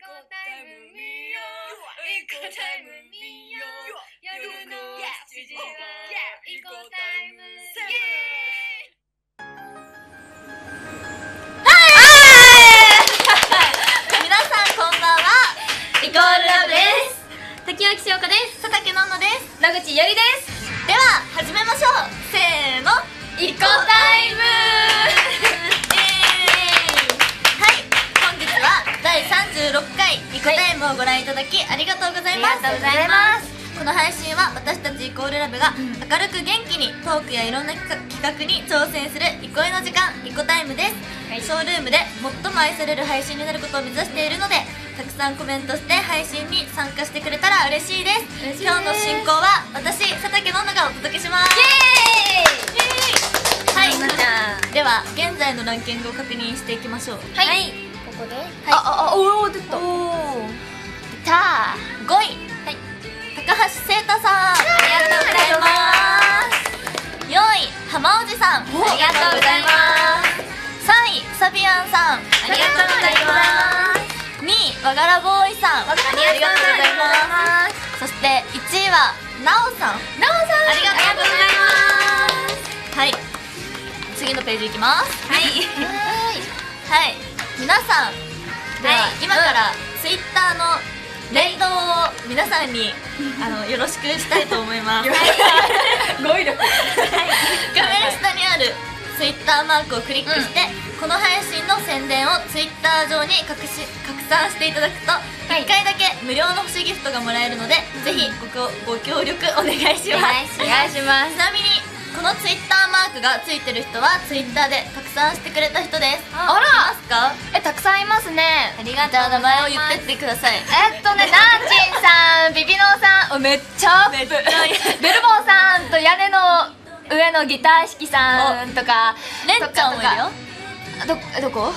コタイム見ようイコタイム見よう夜の7時はイコタイム皆さんこんばんは。 イコールラブです。 滝脇しおかです。佐竹のんのです。 野口ゆりです。 では始めましょう。せーの、 イコタイムはい、本日は第36回イコタイムをご覧いただきありがとうございます。 ありがとうございます。 この配信は私たちイコールラブが明るく元気にトークやいろんな企画に挑戦する憩いの時間、イコタイムです。ショールームで最も愛される配信になることを目指しているので、たくさんコメントして配信に参加してくれたら嬉しいです。今日の進行は私、佐竹のんのがお届けします。イエーイ。はい、では現在のランキングを確認していきましょう。 はい、ここでおお、出た。 た 5位、高橋聖太さん、ありがとうございます。4位、浜おじさん、ありがとうございます。3位、サビアンさん、ありがとうございます。2位、わがらボーイさん、ありがとうございます。そして1位はなおさん、ありがとうございます。はい、次のページいきます。はい、皆さんでは今からツイッターの連動を皆さんによろしくしたいと思います。 語彙力。 画面下にあるツイッターマークをクリックして、この配信の宣伝をツイッター上に拡散していただくと1回だけ無料の星ギフトがもらえるので、ぜひご協力お願いします。 お願いします。 ちなみにこのツイッターマークがついてる人はツイッターで拡散してくれた人です。 あら、 いますか？ たくさんいますね。 ありがとう。じゃあ名前を言ってってください。 ナンチンさん、ビビノーさん、めっちゃアップ。ベルボーさんと屋根の上のギター弾きさんとか、 レンちゃんもいるよ。 どこ？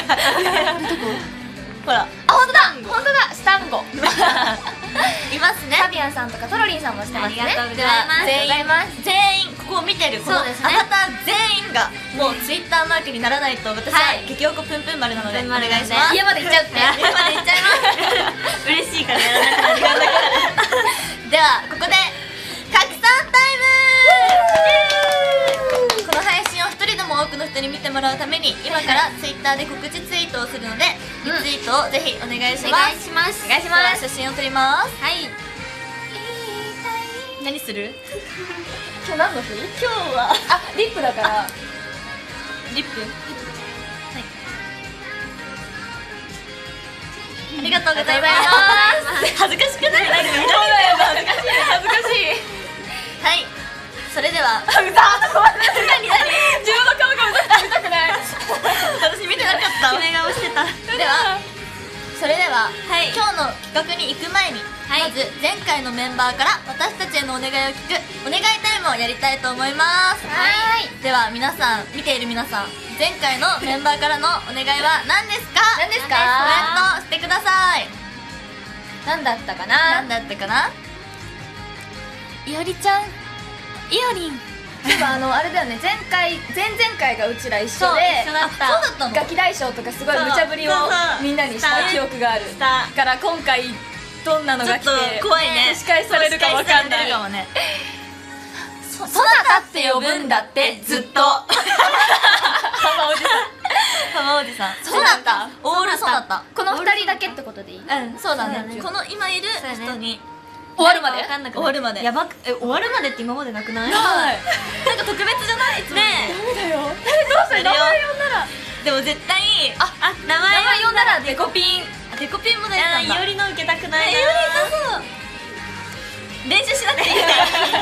ほら、 本当だ、スタンゴ。 いますね。 サビアンさんとかトロリンさんもしてますね。 ありがとうございます。全員ここを見てるこのアバター全員がもうツイッターマークにならないと、私は激おこぷんぷん丸なのでお願いします。 家まで行っちゃうって。 家まで行っちゃいます。嬉しいからやらなくなる。ではここで拡散タイム。この配信を一人でも多くの人に見てもらうために、今からツイッターで告知ツイートをするので、リツイートをぜひお願いします。 お願いします。 写真を撮ります。 はい。 何する？ 今日何の日？ 今日はリップだから。 リップ。はい。ありがとうございます。恥ずかしくない？恥ずかしい。はい。それでは。何？自分の顔が見たくない。私見てなかった。決め顔してた。それでは今日の企画に行く前に、まず前回のメンバーから私たちへのお願いを聞くお願いタイムをやりたいと思います。では皆さん、見ている皆さん、前回のメンバーからのお願いは何ですか？コメントしてください。 何だったかな？ いおりちゃん、いおりん。 あれだよね、前々回がうちら一緒で、 そうだったの。 ガキ大将とかすごい無茶ぶりをみんなにした記憶があるから、今回どんなのが来て怖いね。 仕返されるかわかんない。 そなたって呼ぶんだってずっと。浜おじさん。そなた。オールそなた。 この2人だけってことでいい？ うん、そうだね。この今いる人に終わるまで？ 終わるまで。やばく、終わるまでって今までなくない？ ない。 なんか特別じゃない？いつも。ねダメだよ。どうする？名前呼んだら。 でも絶対名前呼んだらデコピン。 デコピンも出てたんだ。いおりの受けたくないな。練習しなくていいから。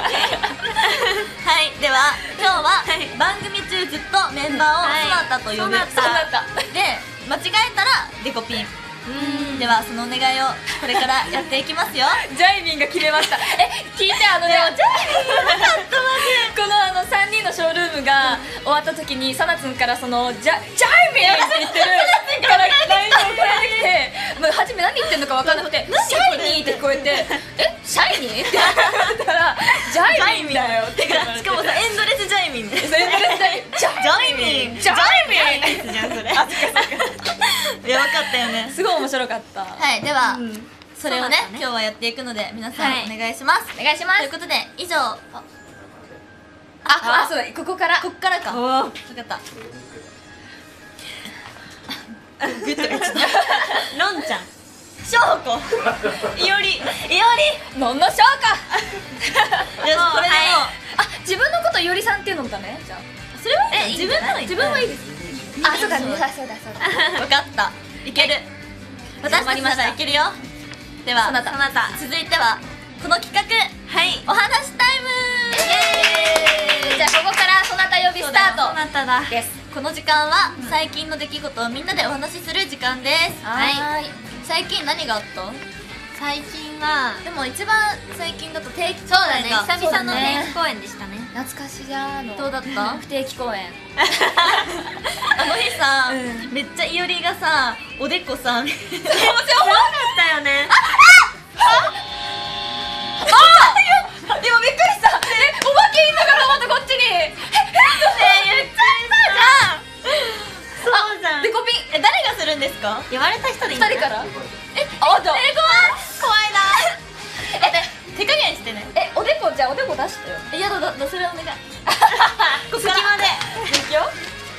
はい、では今日は番組中ずっとメンバーをそなたと呼ぶ。で、間違えたらデコピン。ではそのお願いをこれからやっていきますよ。 ジャイミンが決めました。聞いて、ジャイミンなかったこの3人のショールームが終わった時に、サナツンからジャイミンって言ってるから LINE が送られてきて、初め何言ってんのか分かんなくて、シャイニーって聞こえて、シャイニーって言ったら、ジャイミンだよって言われて、 しかもさ、エンドレスジャイミン。 ジャイミンじゃんそれ。いや、わかかったよね。 すごい面白かった。 はいでは、 うんそれをねそうだね今日はやっていくので皆さんはいお願いします、 お願いします。 ということで以上あ、そうだ、ここから。 こっからかお分かったグッとかちょっとロンちゃんしょうこいおりのんのしょうか。 よしこれでもあ、自分のこといおりさんっていうのだね。じゃあ。 それはいいんじゃない自分はいいです。あ、そうだね。そうだそうだ。 分かったいける私たちならいけるよではそなた続いてはこの企画はいお話タイムイエーイじゃあここからそなた呼びスターそトなただです。 この時間は最近の出来事をみんなでお話しする時間ですはーい。 最近何があった最近はでも一番最近だと定期そうだね公演が久々のそうだね定期公演でしたね懐かしじゃーの。 どうだった不定期公演。 あの日さ、 うんめっちゃいおりがさおでこさ面白かったよねでもびっくりした。お化けいんのかと思ったこっちに。 言っちゃそうじゃんデコピン。 誰がするんですか言われた人でいいんだ二人から。あ、じゃあ。 怖いな手加減してねおでこじゃあおでこ出してよ。 やだそれお願い隙間でいくよ。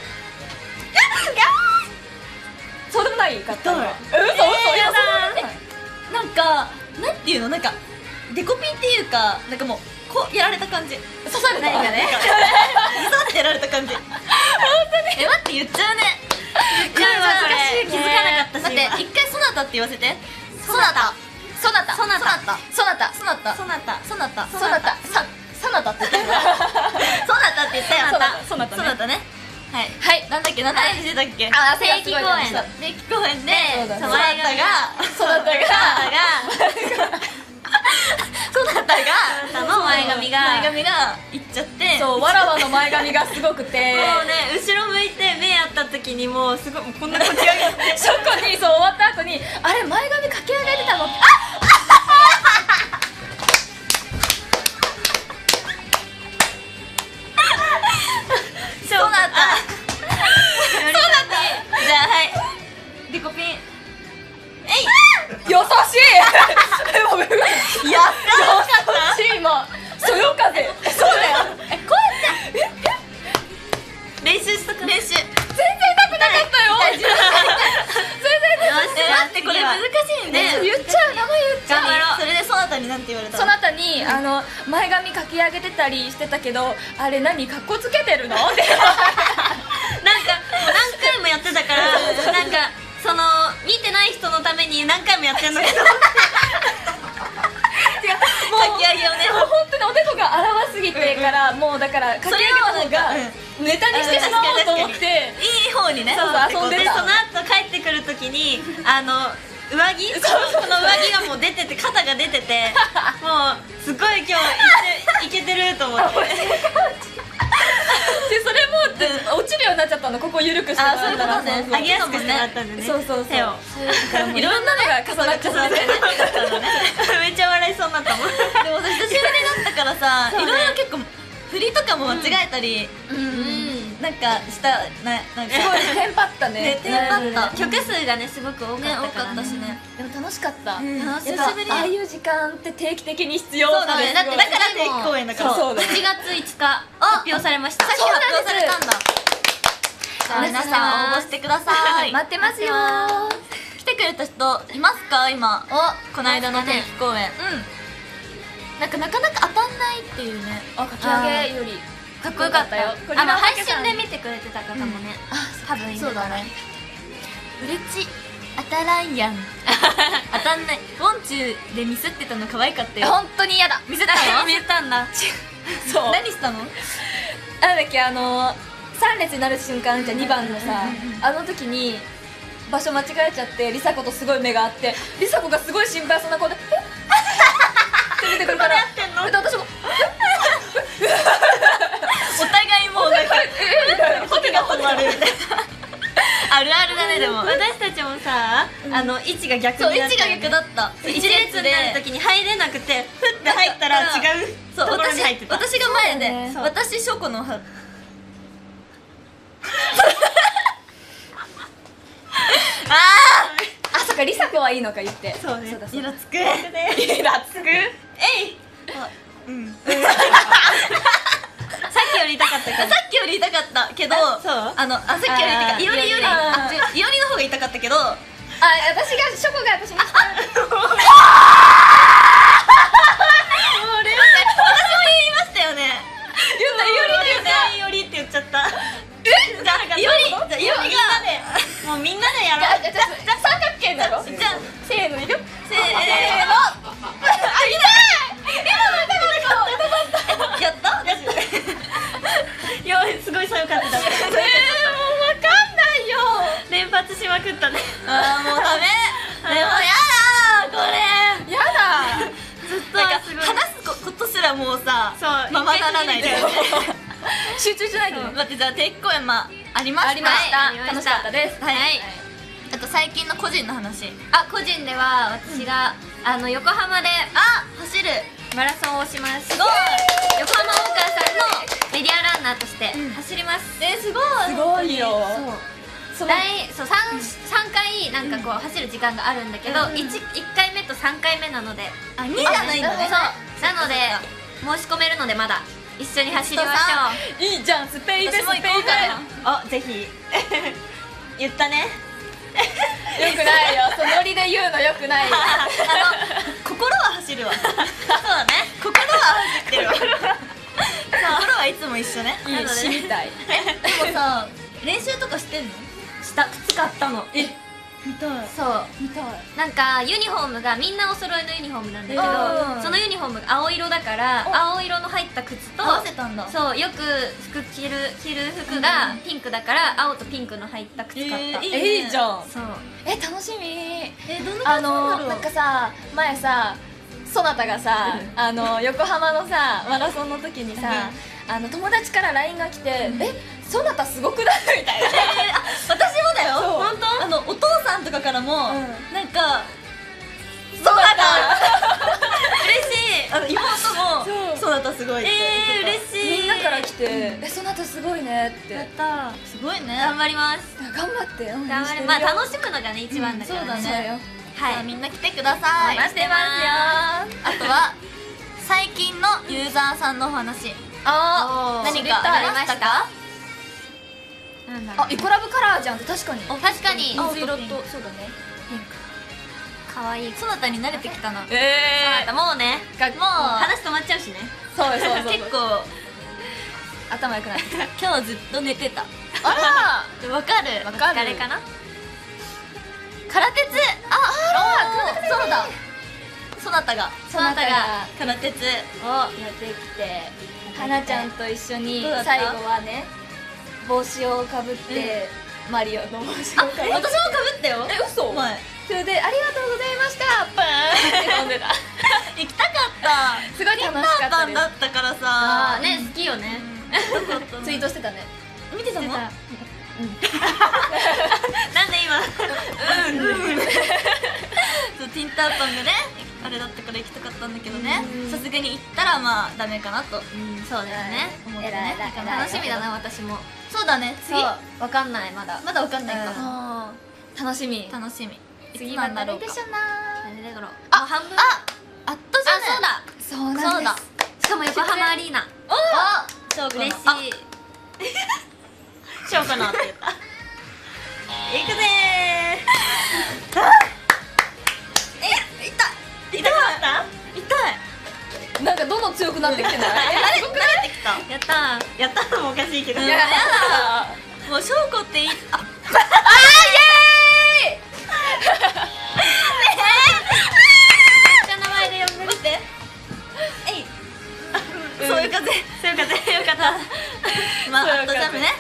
そうでもないかった。 どう嘘やだなんかなんていうのなんかデコピンっていうかなんかもうこうやられた感じ刺された。 何がねギザってやられた感じ本当に待って言っちゃうね言っちゃうわこれ気づかなかったし待って一回ソナタって言わせてソナタ。ソナタ。 ソナタソナタ。 ソナタそなたソナタソナタ。ソナタって言ってる。 ソナタって言ったよソナタソナタねはいはい。 なんだっけ何の話してたっけあ、 定期公演定期公演でそうだねソナタがソナタがソナタがあなたの前髪が前髪がいっちゃってそう、わらわの前髪がすごくて。 もうね後ろ向いて目合った時にもうすごいもうこんなこっち上げてショックにそう終わった後にあれ前髪かき上げてたの。 ソナタじゃあはいデコピン優しい。 やった優しい今。そよ風。そうだよ。 こうやって練習しとく練習全然痛くなかったよ。全然待ってこれ難しいね言っちゃう名前言っちゃう。 それでソナタになんて言われたその後に前髪かき上げてたりしてたけどあれ何かっこつけてるのって。 なんかもう何回もやってたからなんかその見てない人のために何回もやってんのけどもうかき上げをねもう本当におでこが荒すぎてからもうだからかき上げた方がネタにしてしまおうと思っていい方にねそう遊んでたでその後帰ってくる時に上着この上着がもう出てて肩が出ててもうすごい今日いけてると思ってでそれも落ちるようになっちゃったのここ緩くしてたそういうことね上げやすくしてもらったんでねそうそうそう手をいろんなのが重なっちゃってめっちゃ笑いそうになったもんでも私久しぶりだったからさいそうねろいろ結構振りとかも間違えたりなんかしたなんかすごいテンパったねねテンパった曲数がねすごく多かね多ったからかったしねでも楽しかったんやっ久しぱぶりああいう時間って定期的に必要そうだねだってだからで定期公演だからそうだね 7月5日発表されましたさっき発表されたんだじゃあ皆お願いしますさん応募してください待ってますよ来てくれた人いますか今この間の定期公演なんかなかなか当たんないっていうねかき上げよりかっこよかったよ配信で見てくれてた方もね多分いるそうだねうれち当たらんやん当たんないウォンチューでミスってたの可愛かったよ本当に嫌だミスったの見えたんだそう何したのなんだっけ3列になる瞬間じゃ2番のさあの時に場所間違えちゃって梨紗子とすごい目があって梨紗子がすごい心配そうな顔で「えっ?」って出てくるからで私もお互いもうなんかみたいな時が止まるみたいなあるあるだねでも私たちもさ位置が逆そう位になったよね置が逆だった一列になる時に入れなくてふって入ったら違うそうところに入ってた私が前で、 ね私ショコのはあそっか、りさこはいいのか言って。 そうね、 だそうだ。 イラつくイラつく。 えいうんさっきより痛かったから、さっきより痛かったけど、そうさっきより痛かった、いおりの方が痛かったけど、 私がショコが私に私も言いましたよね。 言った、いおりって言った。 いおりって言っちゃった。じゃあいおりがもうみんなでやろう。 じゃ三角形だろ。 じゃあせーのいく。 せーの。やった？よい、すごい寒かった。もうわかんないよ。 連発しまくったね。 あーもうダメ。でもやだこれ。 やだ。 ずっと話すことすらもうさ、ままならないで。 集中しないと。 待って、じゃあ定期公演ありました。 ありました。楽しかったです。 はい。 あと最近の個人の話。 個人では私が横浜で走るマラソンをします。すごい。横浜ウォーカーさんのメディアランナーとして走ります。 すごい。 すごいよ。 3回なんかこう走る時間があるんだけど、1回目と3回目なので、 2じゃないんだね。 そうなので申し込めるるので、まだ一緒に走りましょう。 いいじゃん、スペイベスペイベ。 ぜひ言ったね。 よくないよ、そのノリで言うのよくないよ。 心は走るわ。そうだね、心は走ってるわ。心はいつも一緒ね。 いい、死みたい。 でもさ、練習とかしてんの？ 靴買ったの。 見たい。 そう見たい。 なんかユニフォームがみんなお揃いのユニフォームなんだけど、そのユニフォームが青色だから、青色の入った靴と、 合わせたんだ。 そう、よく服着る服がピンクだから、青とピンクの入った靴買った。 いいじゃん。 そう、 楽しみ。 どんな感じなんだろう。 なんかさ、前さ、そなたがさ、横浜のさマラソンの時にさ、友達から LINE が来て「そなたすごくない？」みたいな。 私もだよ。 本当？お父さんとかからもなんか 「そなた嬉しい。妹も「そなたすごい」って嬉しい。 みんなから来て「そなたすごいね」って。 やった。 すごいね。 頑張ります。 頑張って。 頑張れ。まあ楽しむのがね一番だからね。 そうだね。 はい、 みんな来てください。 お待ちしてますよ。 あとは最近のユーザーさんのお話。何かありましたか？ なんだろう。 イコラブカラーじゃん。確かに。 確かに。 水色とそうだね。 可愛い。 そなたに慣れてきたな。 そうだった。もうね、 もう話止まっちゃうしね。 そうそうそう。 結構頭良くなる。 今日ずっと寝てた。 あらわかる。 疲れかな。 空鉄。そうだ。そなたが空鉄をやってきて、はなちゃんと一緒に最後はね帽子をかぶってマリオの帽子をかぶって。 私もかぶったよ。 嘘？ 前それで「ありがとうございました」バーンって飲んでた。 行きたかった。 すごい楽しかったです。 だったからさ。 ね、好きよね。 ツイートしてたね。 見てたの？なんで今ティンターパンがねあれだったから行きたかったんだけどね、さすがに行ったらまあダメかなと。 そうだよね。 思ってね。 楽しみだな私も。 そうだね。次わかんないまだ。 まだわかんないか。 楽しみ。 楽しみ。 次は誰でしょうな。 誰だろう。 半分。あっとじゃね。 そうだ。そうなんです。 しかも横浜アリーナ。 嬉しい。しようかなって言った。行くぜー。痛かった？痛い。 なんかどんどん強くなってきてない？ 慣れてきた。 やったやったのもおかしいけど。 やだ。 もう翔子っていい。イエーイ。 名前で呼んでみて。 そういう風よかった。まあアットジャムね。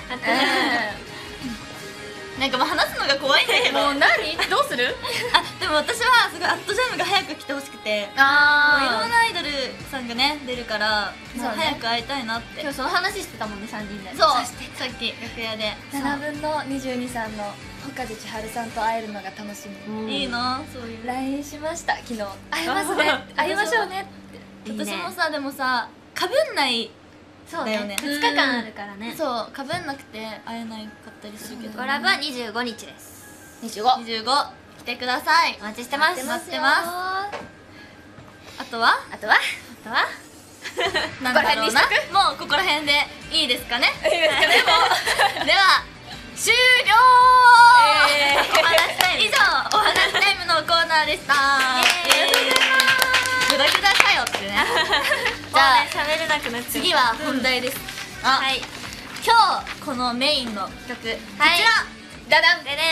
なんかもう話すのが怖いんだけど。 もう何？どうする？ でも私はすごいアットジャムが早く来てほしくて、いろんなアイドルさんがね出るから早く会いたいなって。 今日その話してたもんね3人で。 そう、さっき楽屋で。 7分の22さんの岡地千春さんと会えるのが楽しみ。 いいな、そういう LINE しました昨日。会えますね、会いましょうねって。 私もさ、でもさかぶんないそうだよね。 2日間あるからね。 そう、かぶんなくて会えないかったりするけど。 コラボは25日です。 25。 来来てください。 お待ちしてます。 待ってます。あとはなんだろうな。もうここら辺でいいですかね。 いいですかね。 では終了。お話タイム以上お話タイムのコーナーでした。グダグダかよってね。じゃあ喋れなくなっちゃう。 次は本題です。 はい。 今日このメインの曲、こちらダダン。 顔芸タイ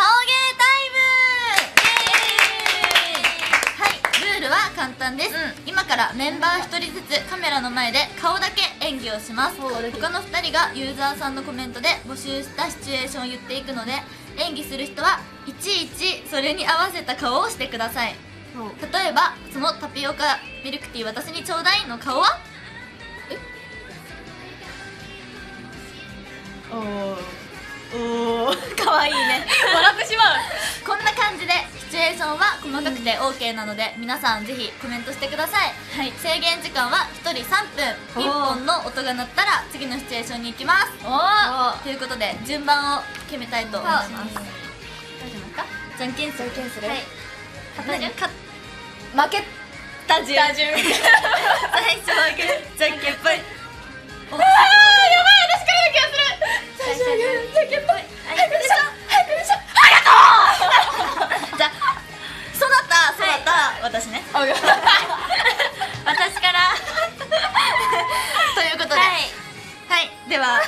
ム。はい、ルールは簡単です。今からメンバー1人ずつカメラの前で顔だけ演技をします。他の2人がユーザーさんのコメントで募集したシチュエーションを言っていくので、演技する人はいちいちそれに合わせた顔をしてください。例えばそのタピオカミルクティー私にちょうだいの顔はおー、かわいいね。 笑ってしまう。 こんな感じでシチュエーションは細かくて OK なので、皆さんぜひコメントしてください。はい、制限時間は1人3分。1本の音が鳴ったら次のシチュエーションに行きます。ということで順番を決めたいと思います。大丈夫ですか？じゃんけんする。はい。 負けた順。最初はじゃんけんぽい。 やばい、私からの気がする。最初はじゃんけんぽい。早くでしょ。 じゃあそなた私ね。 私からということで、はいでは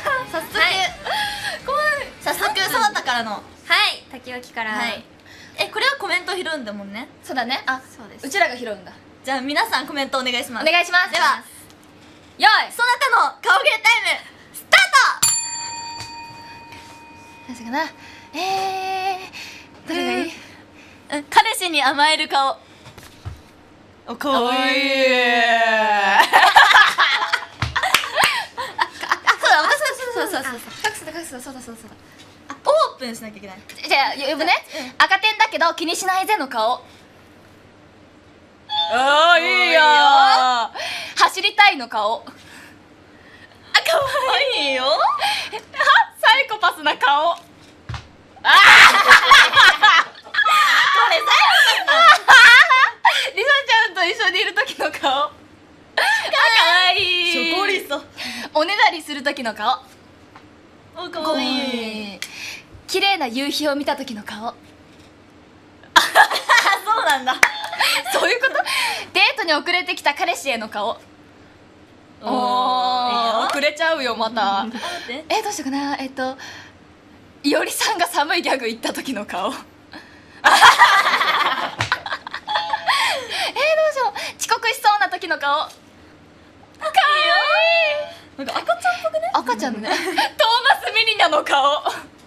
早速そなたからの、 滝脇から。 これはコメント拾うんだもんね。 そうだね。 そうです。 うちらが拾うんだ。 じゃあ皆さんコメントお願いします。 お願いします。 ではよい。 そなたの顔芸タイムスタート。 何かな。どれがいい？ 彼氏に甘える顔。 お、かわいい。 そうだ。 オープンしなきゃいけない。 じゃあ呼ぶね。赤点だけど気にしないぜの顔。ああ、いいよ。走りたいの顔。 かわいいよ。 サイコパスな顔。リサちゃんと一緒にいる時の顔。かわいい。 ショコリソ。 おねだりする時の顔。 お、かわいい。 綺麗な夕日を見た時の顔。 そうなんだ。 そういうこと。デートに遅れてきた彼氏への顔。 おー、 遅れちゃうよまた。どうしようかな。いおりさんが寒いギャグ言った時の顔。どうしよう。遅刻しそうな時の顔。かわいい。 なんか赤ちゃんっぽくね。 赤ちゃんのね。トーマス・ミリナの顔。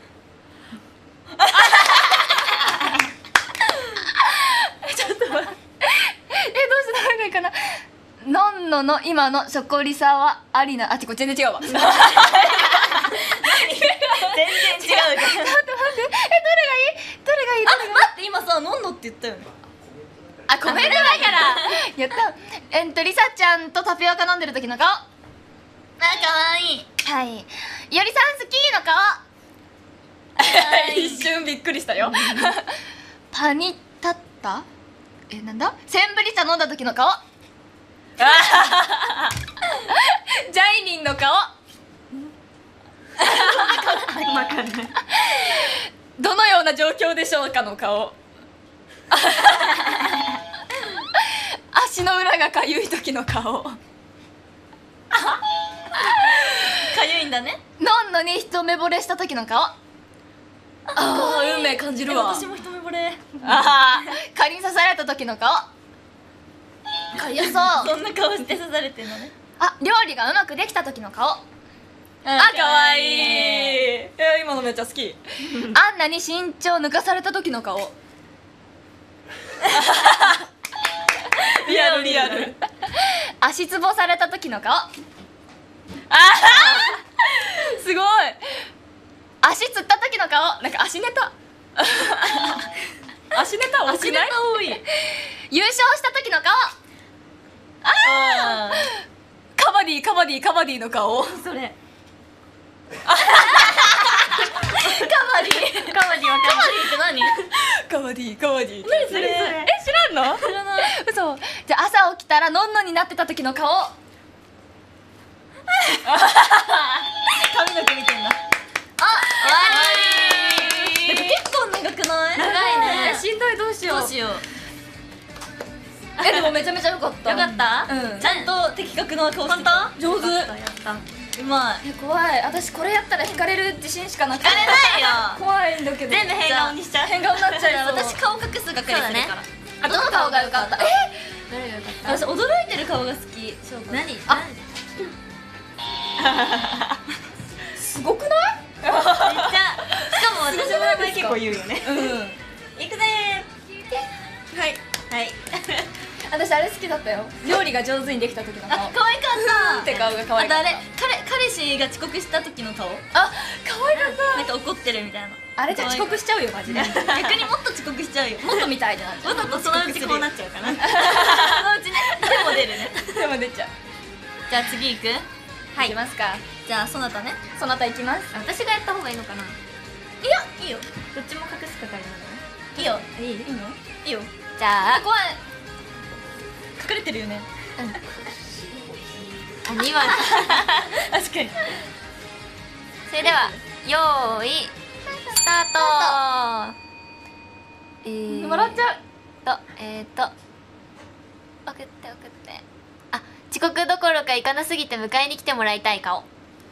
ちょっと待って。どうしたらいいかな。のんのの今のショコリサはありな。これ全然違うわ。全然違う。 全然違う。 待って。どれがいい？ 待って、今さ、のんのって言ったよね。 コメントだからやった。リサちゃんとタピオカ飲んでる時の顔。 かわいい。 はい。いおりさん好きの顔。一瞬びっくりしたよ。パニタッタ？なんだ？センブリ茶飲んだ時の顔。ジャイニンの顔。 わかんない。 どのような状況でしょうかの顔。足の裏がかゆい時の顔。 かゆいんだね。 のんのに一目惚れした時の顔。運命感じるわ。 私も一目惚れ。 蚊に刺された時の顔。かゆそう。 そんな顔して刺されてんのね。 料理がうまくできた時の顔。 かわいい。 今のめっちゃ好き。アンナに身長抜かされた時の顔。リアル。足つぼされた時の顔。すごい。足つった時の顔。なんか足ネタ。足ネタ多くない？ 多い。 優勝した時の顔。カバディの顔。 それ。 カバワディカバディわかんないって何？ カバディカバディ何それ知らんの？ 知らない。 嘘。じゃあ朝起きたらのんのになってた時の顔。 髪の毛見てんだ。 終わり。 結構長くない？ 長いね。 しんどい、どうしよう。 どうしよう。 でもめちゃめちゃ良かった。 よかった？ うんちゃんと的確な顔してた。 本上手。 やったうまい。 怖い。私これやったら惹かれる自信しかなくて。 惹かれないよ。 怖いんだけど。 全部変顔にしちゃう。 変顔になっちゃう。 私顔隠す係するから。 あ、どの顔が良かった？ 誰がよかった？ 私驚いてる顔が好き。 何？ あすごくない？ めっちゃ。しかも私の名前結構言うよね。 うん。 いくぜー。はいはい。 私あれ好きだったよ。料理が上手にできた時の顔。 可愛かった。 って顔が可愛かった。 あとあれ彼氏が遅刻した時の顔。 あ、可愛かった。 なんか怒ってるみたいな。 あれじゃ遅刻しちゃうよマジで。 逆にもっと遅刻しちゃうよ。 もっとみたいじゃん。 わざとそのうちこうなっちゃうかな。そのうちね。手も出るね。 でも出ちゃう。 じゃあ次行く？ はい。いきますか。 じゃあそなたね。 そなた行きます。 私がやった方がいいのかな。いいよ。どっちも隠す係なのね。いいよ。いいの？いいよ。 じゃあ怖い。隠れてるよね。 あ、2番。 確かに。 それではよーいスタート。 笑っちゃう。 送って。あ、遅刻どころか行かなすぎて迎えに来てもらいたい顔。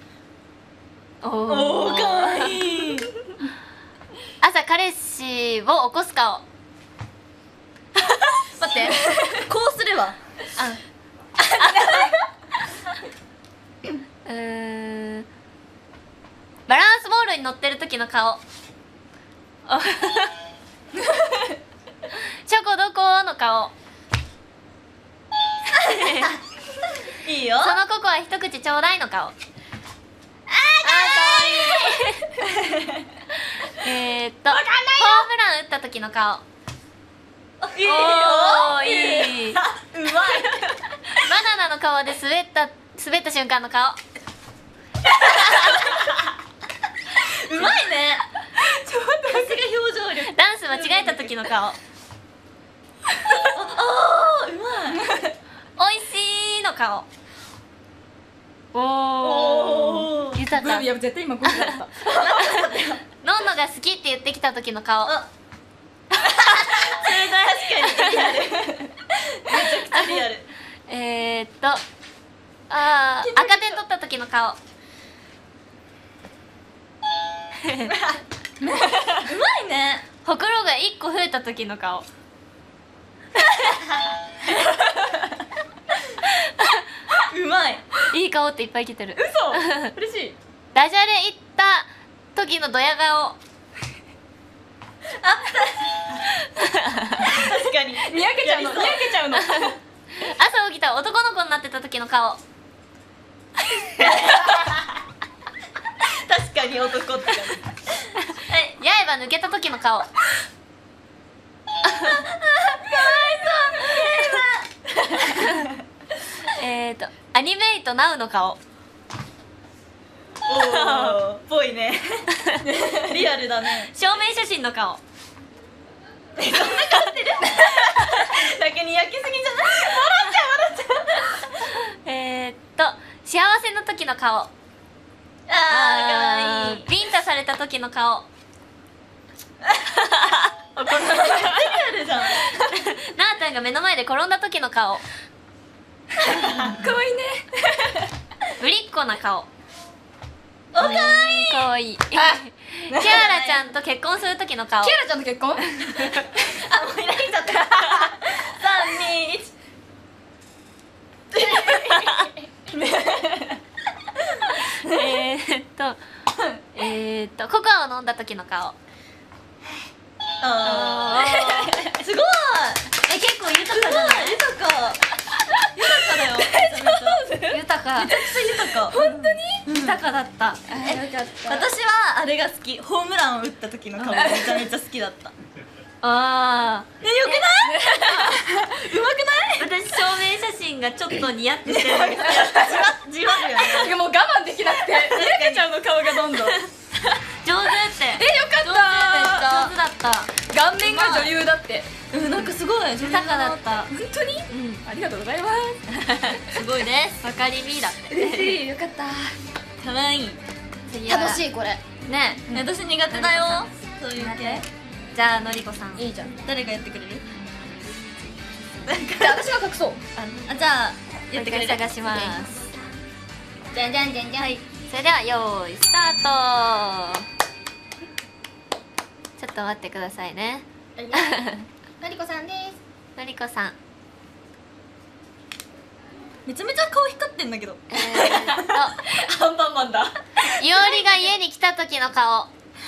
おー、かわいい。 朝彼氏を起こす顔。 待って、こうすれば。 バランスボールに乗ってる時の顔。チョコどこの顔。 いいよ。 そのココア一口ちょうだいの顔。ホームラン打った時の顔。 いいよ。 おー、いい。 うまい。 バナナの皮で滑った瞬間の顔。 うまいね。ちょっとさすが表情力。 ダンス間違えた時の顔。 ああ、うまい。 おいしいの顔。 おお。 豊か。 いや絶対今これだった。 のんのが好きって言ってきた時の顔。 それ確かにリアル。めちゃくちゃリアル。 赤点取った時の顔。 うまいね。 ほくろが1個増えた時の顔。 うまい。 いい顔っていっぱい来てる。 嘘。嬉しい。 ダジャレ行った時のドヤ顔。 確かに。 にやけちゃうの。にやけちゃうの。 朝起きた男の子になってた時の顔。 確かに男って感じ。 刃抜けた時の顔。アニメイトナウの顔。 おお、ぽいね。リアルだね。 証明写真の顔。 そんな顔してる。逆に焼きすぎじゃない。 幸せの時の顔。 あー、かわいい。 ビンタされた時の顔。 こんなのリアルじゃん。 なあたんが目の前で転んだ時の顔。 可愛いね。 ぶりっ子な顔。 お、かわいい。 かわいい。キャラちゃんと結婚する時の顔。 キャラちゃんと結婚？ あ、もう開いちゃった。3、2、1。 ココアを飲んだ時の顔。 あー、すごい。結構豊かじゃない？豊か。豊かだよ。 豊か。 めちゃくちゃ豊か。 本当に？ 豊かだった。 よかった。 私はあれが好き。ホームランを打った時の顔がめちゃめちゃ好きだった。 ああ。 よくない？うまくない？ 私証明写真がちょっと似合ってしてる。 じわるよね。 もう我慢できなくてにやけちゃうの顔がどんどん。 上手って。 よかっだった。 顔面が女優だって。 なんかすごい豊かだった。 本当に？ありがとうございます。 すごいです。わかりみだって。 嬉しい、よかった。 かわいい。 楽しいこれ。 ね、 私苦手だよ。そういう系。 じゃあのりこさん。 いいじゃん。 誰がやってくれる？ じゃあ私が隠そう。 じゃあやってくれる。 探します。 じゃんじゃんじゃんじゃん。 それではよーいスタート。ちょっと待ってくださいね。 のりこさんです。 のりこさん。 めちゃめちゃ顔光ってんだけど。 アンパンマンだ。 いおりが家に来た時の顔。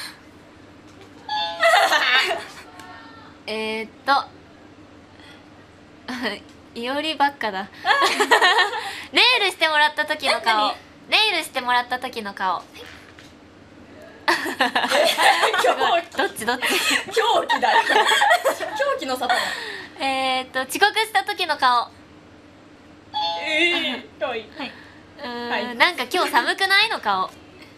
いおりばっかだ。ネイルしてもらった時の顔。ネイルしてもらった時の顔。どっちどっち。 狂気だよ。狂気の里だ。 遅刻した時の顔。 かわいい。 なんか今日寒くないの顔。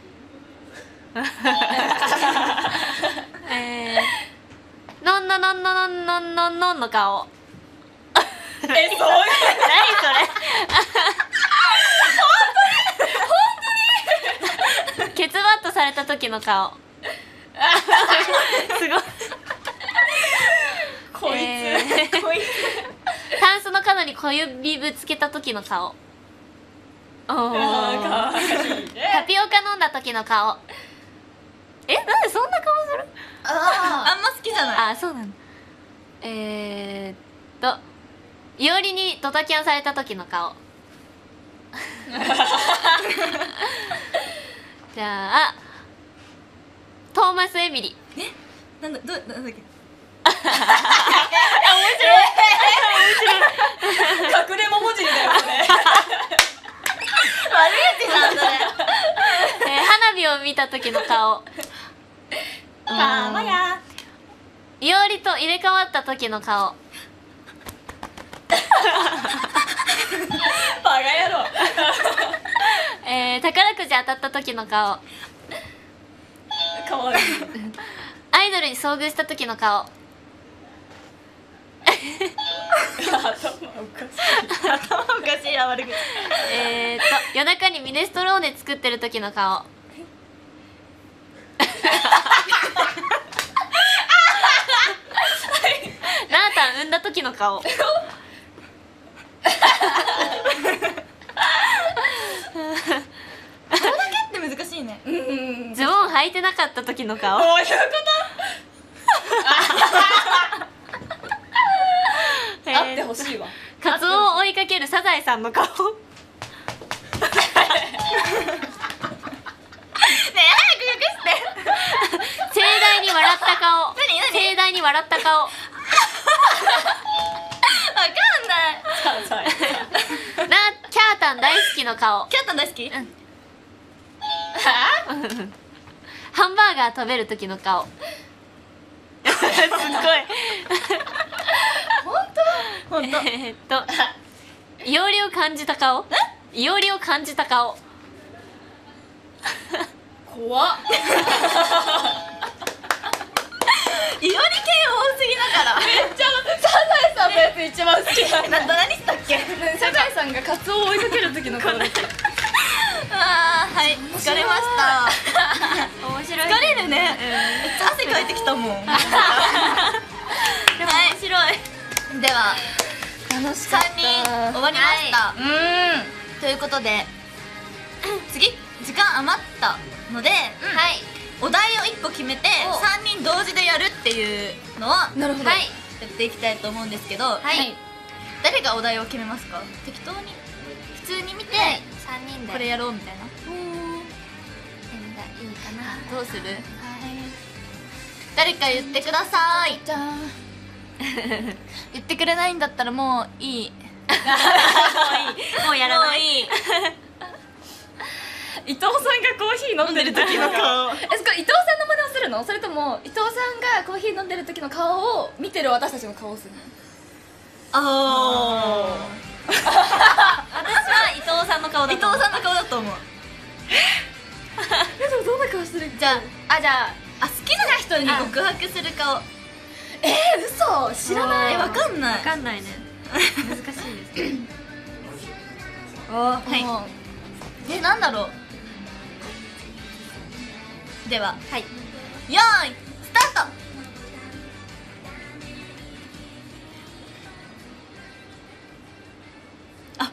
のんののんののんのんのんのんの顔。 そういう。 何それ。本当にケツバットされた時の顔。すごい。 こいつ。こいつ。 タンスの角に小指ぶつけた時の顔。 かわいいね。 タピオカ飲んだ時の顔。なんでそんな顔する？ あんま好きじゃない。 あ、そうなの。いおりにドタキャンされた時の顔。じゃあトーマス・エミリ。 なんだっけ。 隠れ桃尻だよこれ。 悪口なんだね。 花火を見た時の顔。 たまや。 いおりと入れ替わった時の顔。 バカ野郎。 宝くじ当たった時の顔。 かわいい。 アイドルに遭遇した時の顔。 頭おかしい。 頭おかしいな悪口。 夜中にミネストローネ作ってる時の顔。なーたん産んだ時の顔。 って難しいね。 ズボン履いてなかった時の顔。 どういうこと？あってほしいわ。 カツオを追いかけるサザエさんの顔。ねえ早く隠して。盛大に笑った顔。盛大に笑った顔。 わかんない。 キャータン大好きの顔。 キャッタン大好き？ ハンバーガー食べる時の顔。すっごい。 本当。 いおりを感じた顔。いおりを感じた顔。 怖っ。 いおり系多すぎだから。 めっちゃサザエさんのやつ一番好きなんだ。 何したっけ？ サザエさんがカツオを追いかける時の顔だっけ。 はい、疲れました。 面白い。 疲れるね。めっちゃ汗かいてきたもん。でも面白い。では楽しかった。 3人終わりました。ということで次時間余ったので、お題を1個決めて3人同時でやるっていうのをなるほど。 やっていきたいと思うんですけど、誰がお題を決めますか？適当に普通に見て 3人でこれやろうみたいな。 いいかな。 どうする？誰か言ってください。 じゃあ言ってくれないんだったらもういい。 もうやらない。 いい。 伊藤さんがコーヒー飲んでる時の顔。そこ伊藤さんの真似をするの？それとも伊藤さんがコーヒー飲んでる時の顔を見てる私たちの顔をするの？ 私は伊藤さんの顔だと思う。伊藤さんの顔だと思う。 でもどんな顔してる？ じゃあスきな人に告白する顔。 嘘知らない。 わかんない。 わかんないね。難しいですね。 はい。なんだろう。では、 はい。 よーいスタート。あ、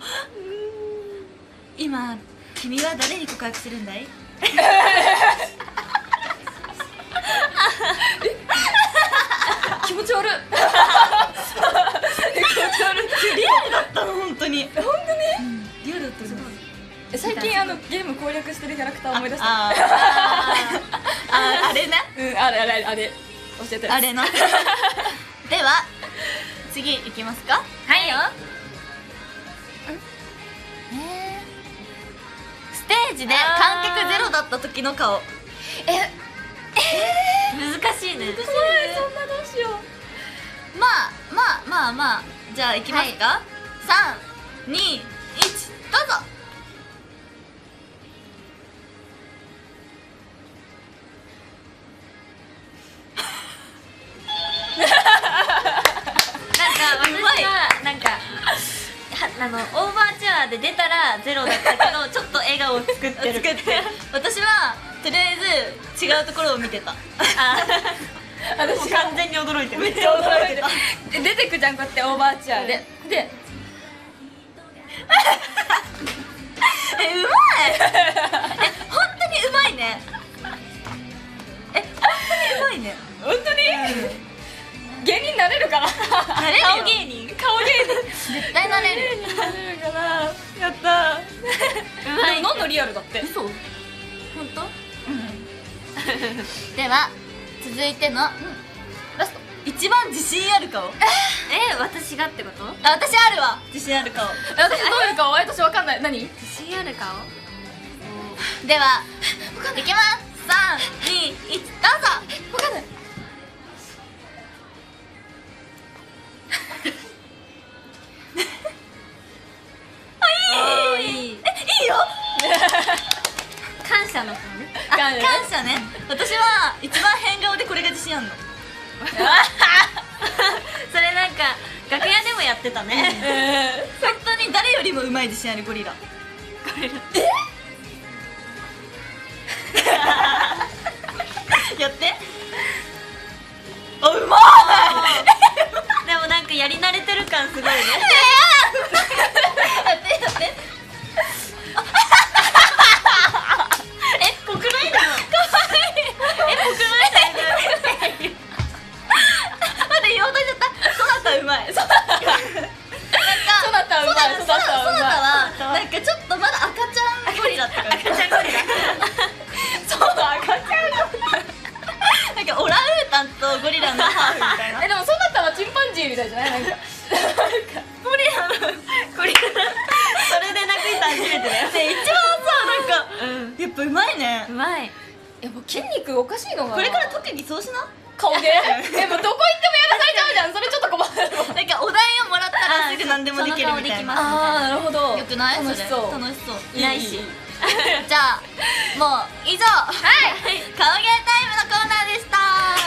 今君は誰に告白するんだい？ 気持ち悪い。 リアルだったの本当に。 本当に？ リアルだったの。 最近ゲーム攻略してるキャラクター思い出した。 あれね。 あれ教えて。 あれな。では次いきますか。 はいよ。 ステージで観客ゼロだった時の顔。 難しいね。 そんなどうしよう。 まあじゃあいきますか。3、2、1どうぞ。 私はなんかオーバーチュアで出たらゼロだったけどちょっと笑顔を作ってる。 私はとりあえず違うところを見てた。 私完全に驚いてる。 めっちゃ驚いてる。出てくじゃんこうやってオーバーチュアで。 うまい。本当にうまいね。本当にうまいね。 本当に？芸人になれるかな？ なれるよ。 顔芸人絶対なれる。 なれるかな？やったー。 うまい。 でもなんのリアルだって。 嘘？本当？では続いてのラスト。一番自信ある顔。 私がってこと？ 私あるわ。自信ある顔。 私どういう顔？私わかんない。何？ 自信ある顔？ ではいきます。3、2、1どうぞ。 わかんない。 いい。 いいよ。 感謝の顔ね。 感謝ね。私は一番変顔でこれが自信あんの。 それなんか楽屋でもやってたね。 本当に誰よりもうまい自信あるゴリラ。やって。あ、うまい。 でもなんかやり慣れてる感すごいね。 やってぽくないだろ。 ぽくない待って言おうとしちゃった。そなたうまい。 そなたうまい。 そなたはなんかちょっとまだ赤ちゃんゴリラって感じ。赤ちゃんゴリラ。 そう赤ちゃん。 なんかオランウータンとゴリラのハーフみたいな。 でもそなたはチンパンジーみたいじゃない？なんかゴリラそれで泣く人初めてだよ。で一番さなんかやっぱうまいね。 うまい。 やっぱ筋肉おかしいのが。 これから特技そうしな。 顔芸？でもどこ行ってもやらされちゃうじゃん。それちょっと困るわ。 なんかお題をもらったらすぐ何でもできるみたいな。 ああなるほど。 よくない？ 楽しそう。 楽しそう。 いないし。 じゃあもう以上、はい顔芸タイムのコーナーでした。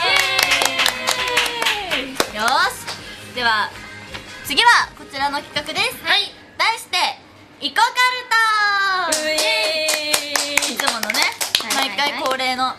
よーし、では次はこちらの企画です。はい、題してイコカルタ。いつものね、毎回恒例の。はい、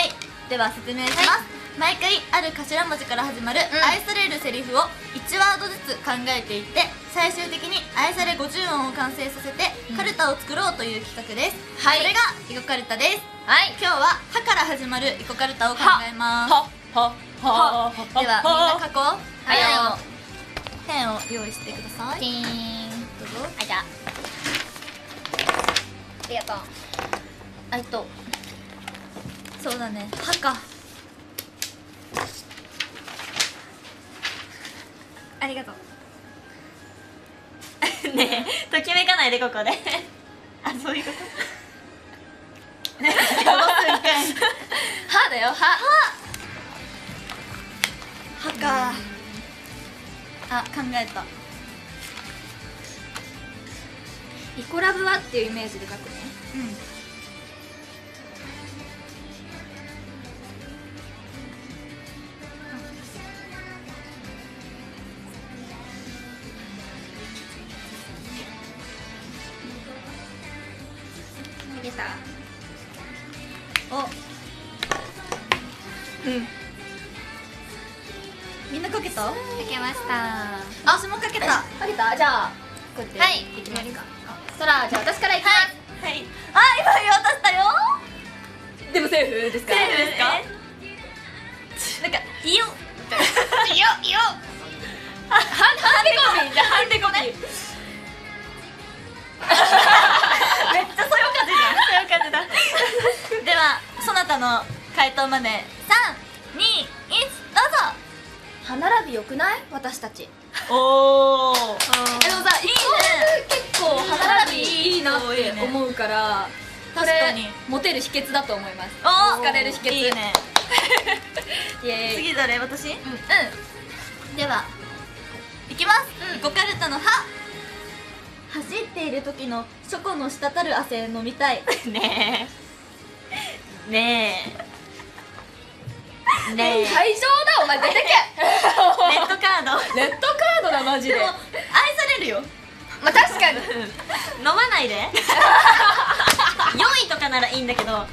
では説明します。毎回ある頭文字から始まる愛されるセリフを1ワードずつ考えていって最終的に愛され50音を完成させてカルタを作ろうという企画です。それがイコカルタです。今日は「は」から始まるイコカルタを考えます。ではみんな書こう。ペンを用意してください。どうぞ。 じゃあありがとう。そうだね、はか。 ありがとう。ねえ、ときめかないでここで。あ、そういうこと。 はだよ。はか。あ、考えた。 イコラブはっていうイメージで書くね。 した。 お、みんなかけた？ かけました。 私もかけた。 かけた。じゃあこうやってはいいきますか。そしたらじゃあ私からいきます。 はい。あ、今言おうとしたよ。 でもセーフですか？ セーフですか？なんかいよ。いよいよ。 ハンデコピーじゃあハンデコピー。 めっちゃそよ風じゃん。そよ風だ。ではそなたの回答まで3、2、1、どうぞ。 歯並び良くない？私たち。 おお。 でもさ、いいね。結構歯並びいいなって思うから、こ確かにれモテる秘訣だと思います。 お好かれる秘訣。 いいね。 イエーイ。 次誰？私？ うん。 では、いきます。イコカルタの歯。走っている時のチョコの滴る汗飲みたい。ねえ。ねえ。ねえ。 会場だお前出てけ。 レッドカード。 レッドカードだマジで。 でも愛されるよ。 まあ確かに。 飲まないで。4位とかならいいんだけど。飲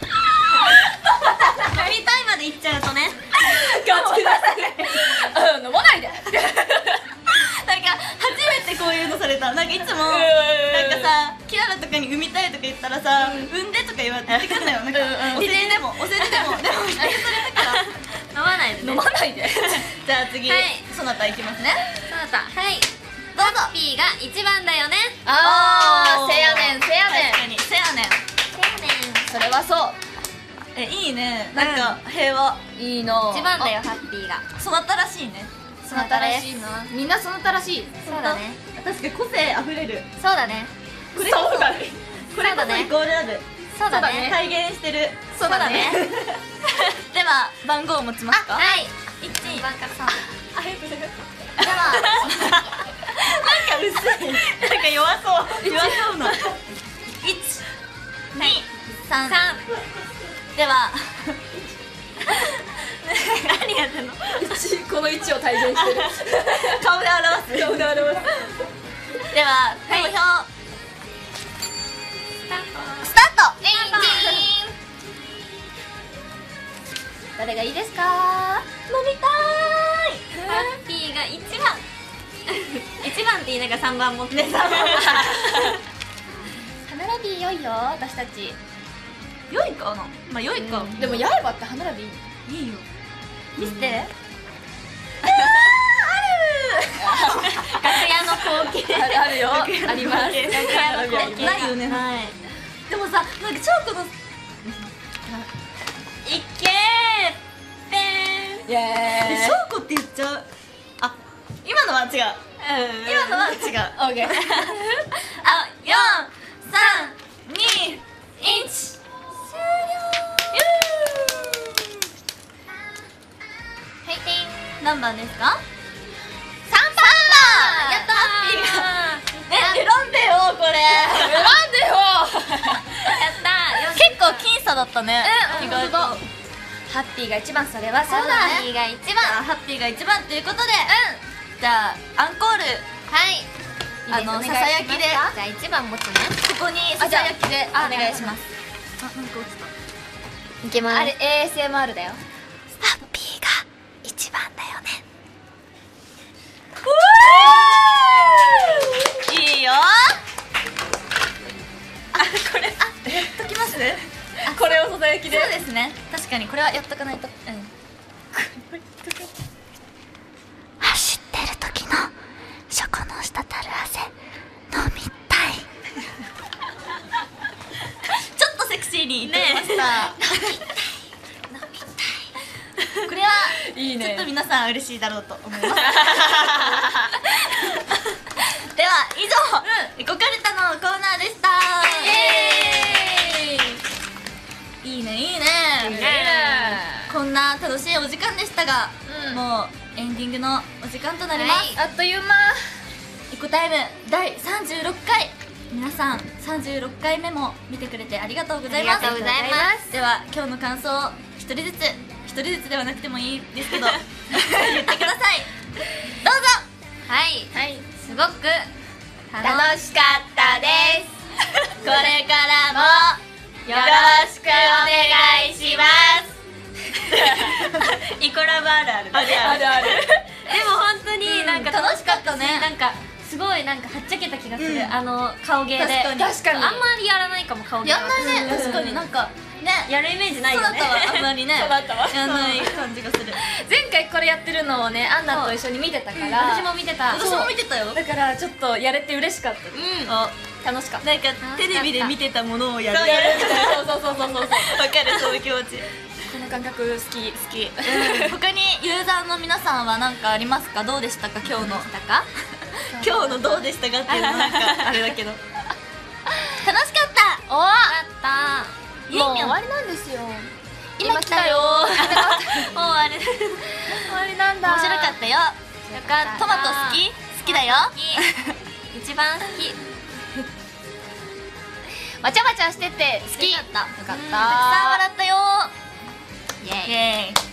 みたいまで行っちゃうとね。 ガチだね。飲まないで。 なんか初めてこういうのされた。なんかいつもなんかさ、キララとかに産みたいとか言ったらさ、産んでとか言われてくんだよ。なんかお世辞でもお世辞でもでもそれだから飲まないでね。 飲まないで。 じゃあ次、そなたいきますね。 そなた、はい、 どうぞ。 ハッピーが一番だよね。 ああ、せやねんせやねん。 確かにせやねん。 それはそう。 いいね。なんか平和。 いいの。 一番だよ、ハッピーが。 そなたらしいね。 そなたらしいな。みんなそなたらしい。 そうだね。 確かに個性あふれる。 そうだね。 これこそそうだね。 これこそイコールある。 そうだね。 体現してる。 そうだね。 では番号を持ちますか？ はい。 1。 番からさん。 ではなんか薄い。なんか弱そうな。1、2、3。では何やってんの？ この位置を体現してる。 顔で表す。 顔で表す。 では投票スタート。 誰がいいですか？ 飲みたハッピーが一番。一番って言いながら3番持ってーい。ね、3番。 歯並び良いよ私たち。 良いかな。まあ良いか。 でも刃って歯並びいい。 いいよ。見せて。 楽屋の光景。 あるよ。あります。 ないよね。はい。でもさ、なんかチョコのいけーぺーん。 イエーイ。 チョコって言っちゃう。あ、今のは違う。今のは違う。 オッケー。 あ、4、3、2、1。終了。 はい、てん。 何番ですか？ 3番。 やったー。ハッピーが。選んでよこれ。 選んでよ。 やったー。 結構僅差だったね。意外と。 ハッピーが一番、それはそうだ。 ハッピーが一番。 ハッピーが一番ということで、じゃあアンコール。 はい。 ささやきで、 じゃあ1番持つね。 ここにささやきでお願いします。あ、なんか落ちた。 いきます。 あれ ASMR だよ。 ハッピーが一番だよね。 いいよ。これ、やっときます。 これをささやきで。 そうですね。確かにこれはやっとかないと。 走ってる時のショコの滴る汗飲みたい。 ちょっとセクシーに言ってみました。これはいいね。 ちょっと皆さん嬉しいだろうと思います。では以上、エコカルタのコーナーでした。いいねいいね。 いいね。 こんな楽しいお時間でしたが、もうエンディングのお時間となります。 あっという間。 エコタイム第36回。皆さん36回目も見てくれてありがとうございます。 ありがとうございます。 では今日の感想を一人ずつではなくてもいいですけど言ってください。どうぞ。 はい。 はい。 すごく楽しかったです。 これからもよろしくお願いします。 イコラブあるあるあるある。 でも本当になんか楽しかったね。 なんかすごいなんかはっちゃけた気がする、顔芸で。 確かにあんまりやらないかも、顔芸やんないね。確かになんかね、 やるイメージないよね。 そうだったわ、あんまりねそうだったわやんない感じがする。 前回これやってるのをね、アンナと一緒に見てたから私も見てた。 私も見てたよ。 だからちょっとやれて嬉しかったです。 あ、 楽しかった。 なんかテレビで見てたものをやる。 そうそうそうそうそう。 わかる、そういう気持ち。 この感覚好き好き。 他にユーザーの皆さんは何かありますか？どうでしたか今日の？今日のどうでしたかっていうのなんかあれだけど。楽しかった。 おやったー。 もう終わりなんですよ。 今来たよ。もうあれ。 終わりなんだ。 面白かったよ。 よかった。 トマト好き？好きだよ。 一番好き。 わちゃわちゃしてて好き。 よかった。 よかった。 たくさん笑ったよ。 イエイ。 イエーイ。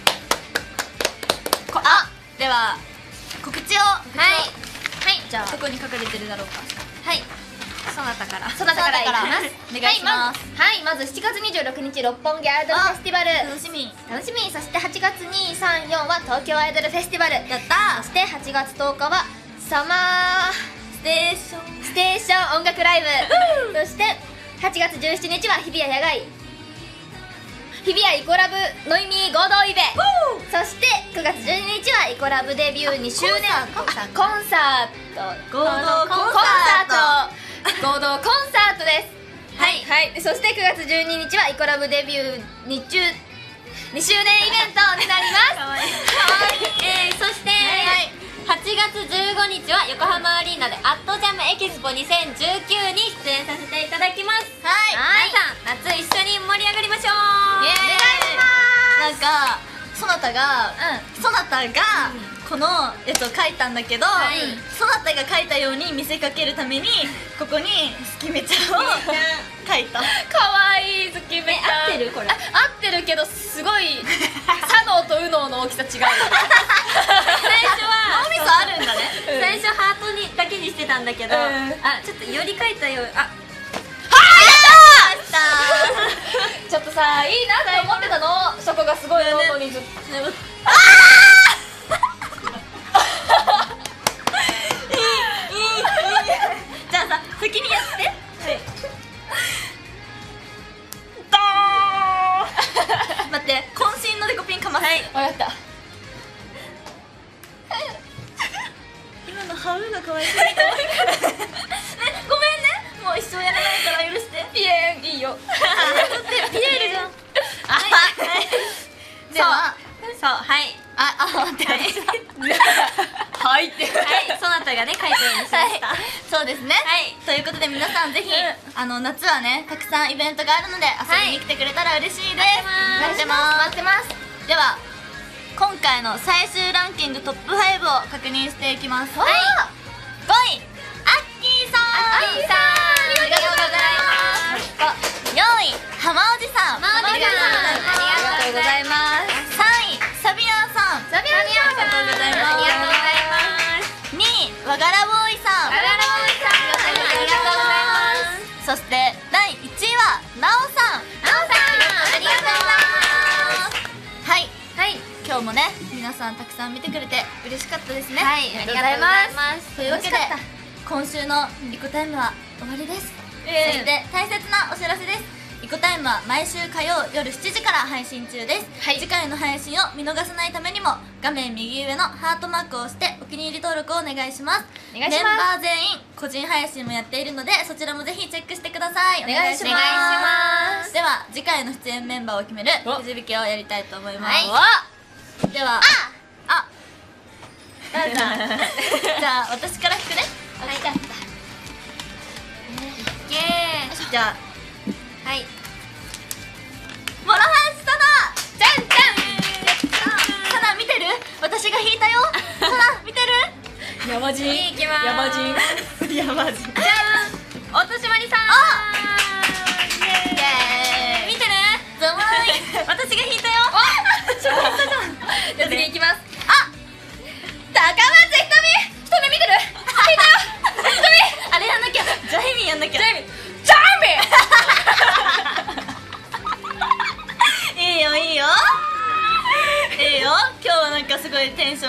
あ、では告知を。 はいじゃあどこに隠れてるだろうか。 はい。そなたから。 そなたからいきます。 お願いします。 はい、まず7月26日六本木アイドルフェスティバル。 楽しみ。 楽しみ。そして8月2、3、4は東京アイドルフェスティバル。 やったそして8月10日はサマーステーション音楽ライブ。そして8月17日は日比谷野外日比谷イコラブノイミー合同イベ。そして9月12日はイコラブデビュー2周年コンサート合同コンサートです。 はい。 はい。そして9月12日はイコラブデビュー2周年イベントになります。 かわいい。 そして8月15日は横浜アリーナでアットジャムエキスポ2019に出演させていただきます。 はい。 皆さん夏一緒に盛り上がりましょう。 イエーイ。なんかそなたがこのやつを描いたんだけど、 はいそなたが描いたように見せかけるためにここにスキメちゃんを描いた。 かわいいスキメちゃん。 合ってるこれ。 合ってるけどすごい左脳と右脳の大きさ違う。 最初は脳みそあるんだね。 最初ハートにだけにしてたんだけど、 うんちょっとより描いたよう。 ちょっとさ、いいなって思ってたの。そこがすごいノートにずっと。 じゃあさ、先にやって。待って、渾身のデコピンかます。 わかった。 今のハウが可愛くないかも。ね、ごめんね。もう一生やらないから許して。 ピエンいいよ。 ピエールじゃん。 ではそうはい待って。 はいって。 はいそなたがね描いたようにしました。 そうですね。ということで皆さんぜひ夏はねたくさんイベントがあるので遊びに来てくれたら嬉しいです。待ってます。では今回の最終ランキングトップ5を確認していきます。5位アッキーさん。ありがとうございます。4位浜おじさん。 ありがとうございます。 3位サビアンさん。ありがとうございます。 ありがとうございます。 2位わがらボーイさん。 ありがとうございます。 そして第1位はなおさん。 ありがとうございます。 はい今日もね皆さんたくさん見てくれて嬉しかったですね。 ありがとうございます。 というわけで今週のイコタイムは終わりです。そして大切なお知らせです。イコタイムは毎週火曜夜7時から配信中です。次回の配信を見逃さないためにも画面右上のハートマークを押してお気に入り登録をお願いします。メンバー全員個人配信もやっているのでそちらもぜひチェックしてください。お願いします。では次回の出演メンバーを決めるくじ引きをやりたいと思います。ではじゃあ私から引くね。じゃあはいモロハシサナ。じゃんじゃん。サナ見てる？私が引いたよ。サナ見てる？ ヤマジン。 いきます。 ヤマジン。 じゃんおとしまりさん。 イエーイ。見てる？ゾモイ。私が引いたよ。 じゃあ次いきます。高松ひとみ見てる？引いたよ。ひとみ。 あれやんなきゃ。ジャイミンやんなきゃ。 ジャイミン。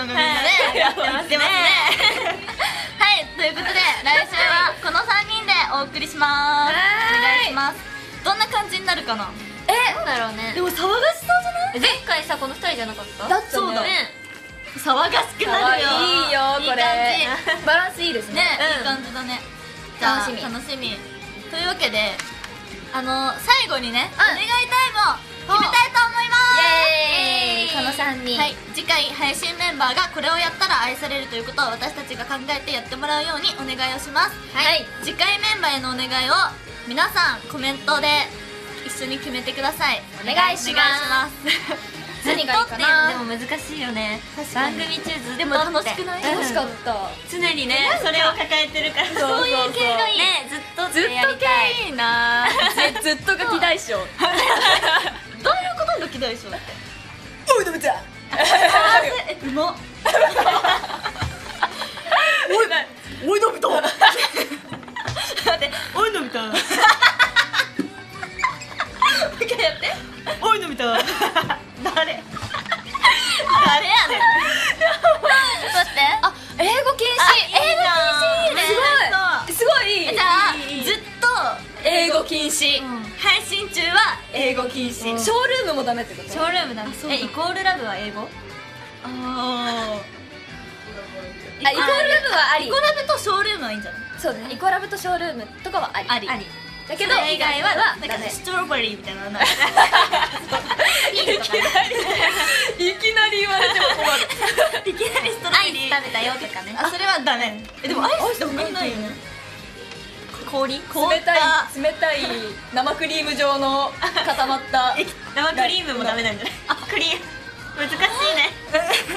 ョンがみんなねやってますねはい、ということで来週はこの3人でお送りします。お願いします。どんな感じになるかな。 なんだろうね。 でも騒がしそうじゃない？ 前回さこの2人じゃなかった？ だってそうだね。 騒がしくなるよ。 いいよこれ。 いい感じバランスいいですね。 ね、いい感じだね。じゃあ楽しみ楽しみというわけで最後にね、お願いタイムを決めたいと思います。 イエーイ。この3人。 はい、次回配信メンバーがこれをやったら愛されるということを私たちが考えてやってもらうようにお願いをします。 はい。 次回メンバーへのお願いを皆さんコメントで一緒に決めてください。 お願いします。 何がいいかな。 でも難しいよね。番組中ずっとでも楽しくない？ 楽しかった。 常にね、それを抱えてるからそういう系がいい。 ね、ずっとずっと系いいな。ずっとがき大将。 どういうことがき大将って？ おい、のぶちゃん。 うまっ。 おい、のぶと。 待って、おいのび太。もう一回やって。おいのび太。誰？誰やねん。 待って。あ、 英語禁止。 英語禁止いいね。 すごい。 じゃあずっと英語禁止。 配信中は英語禁止。 ショールームもダメってこと？ ショールームだ。イコールラブは英語？ あイコールラブはあり。 イコラブとショールームはいいんじゃない？ そうね。イコラブとショールームとかはあり。 あり。 だけどそれ以外はダなんかメ。 ストロベリーみたいなの。 いきなり言われても困る。 いきなりストロアイベリー。 ス食べたよとかね。 あ、それはダメ。でもアイスって他にないよね。氷？ 冷たい生クリーム状の固まった生クリームもダメなんじゃない？あ、クリーム難しいね。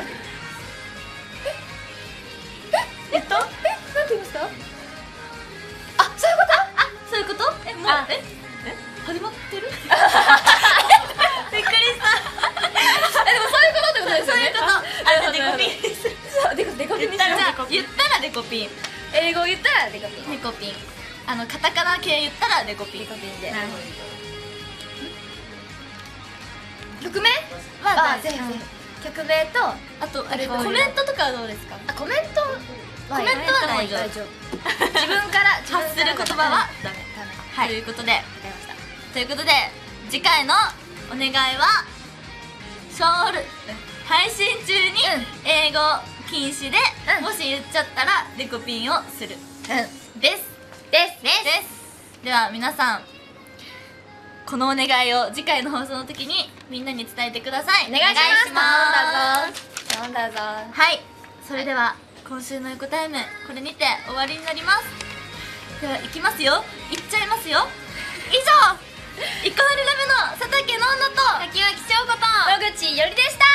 なんて言いました？ あ、そういうこと？あ、そういうこと？もう始まってる？びっくりした。 でもそういうことってことですよね。 あ、デコピンする。 そう、デコピンにしよう。 言ったらデコピン。 英語言ったらデコピン。 デコピン。カタカナ系言ったらデコピン。 デコピンで。 なるほど。 曲名はぜひ曲名とあとあれコメントとかはどうですか？ コメントは大丈夫。自分から発する言葉はダメ。はい。ということで次回のお願いは配信中に英語禁止でもし言っちゃったらデコピンをする。です。では皆さんこのお願いを次回の放送の時にみんなに伝えてください。 お願いします。 頼んだぞ。 はい、それでは今週のエコタイムこれにて終わりになります。では行きますよ。行っちゃいますよ。以上イコールラブの佐竹のんのと滝脇翔子と野口よりでした。